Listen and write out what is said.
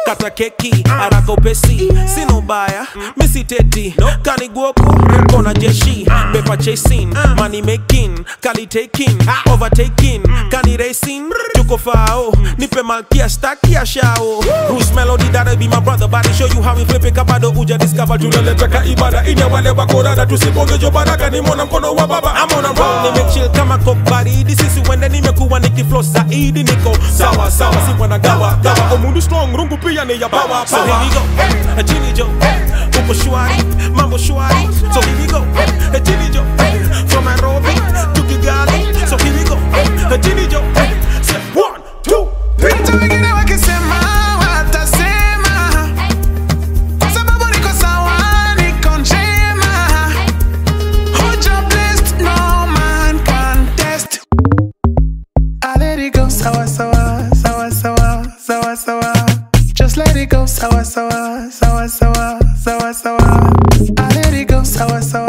kata keki, arako pesi. Sino baya, misi teti, kaniguoko, kona jeshi. Paper chasing, money making, kali taking, overtaking, kani racing. Tuko fao, nipe malkia staki ashao. Bruce Melody, that'll be my brother, body show you how we flip it. Kabado uja discover, tunaleta ka ibada. Inya wale wakorada, tusiponge jo baraka. Ni mona mkono wa baba, I'm on a roll. Nime chill kama kokbari, this is when nimekuwa nikiflow zaidi. Niko sawa sawa, si wana gawa gawa. Omundu strong, rungu pia ni ya power power. So here we go, Chini Jo, uko shwari, mambo shwari. So here we go, Chini Jo, from Nairobi to Kigali. So here we go, Chini Jo. Say 1, 2, 3. Hata wengine wakisema watasema, sababu niko sawa, niko njema. Hoja blessed, no man can test. I let it go, sawa sawa, sawa sawa, sawa sawa. Just let it go, sawa sawa, sawa sawa, sawa sawa. I let it go, sawa sawa.